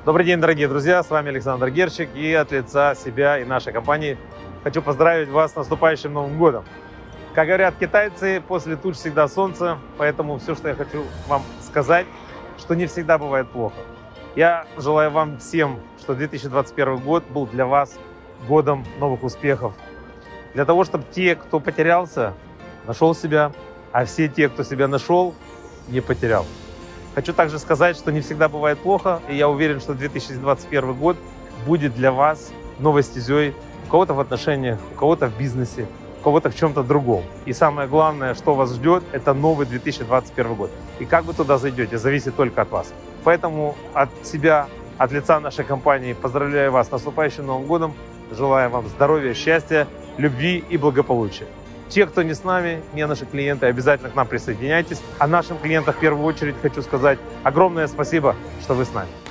Добрый день, дорогие друзья, с вами Александр Герчик, и от лица себя и нашей компании хочу поздравить вас с наступающим Новым годом. Как говорят китайцы, после туч всегда солнце, поэтому все, что я хочу вам сказать, что не всегда бывает плохо. Я желаю вам всем, что 2021 год был для вас годом новых успехов. Для того, чтобы те, кто потерялся, нашел себя, а все те, кто себя нашел, не потерял. Хочу также сказать, что не всегда бывает плохо, и я уверен, что 2021 год будет для вас новой стезей, у кого-то в отношениях, у кого-то в бизнесе, у кого-то в чем-то другом. И самое главное, что вас ждет, это новый 2021 год. И как вы туда зайдете, зависит только от вас. Поэтому от себя, от лица нашей компании поздравляю вас с наступающим Новым годом, желаю вам здоровья, счастья, любви и благополучия. Те, кто не с нами, не наши клиенты, обязательно к нам присоединяйтесь. А нашим клиентам в первую очередь хочу сказать огромное спасибо, что вы с нами.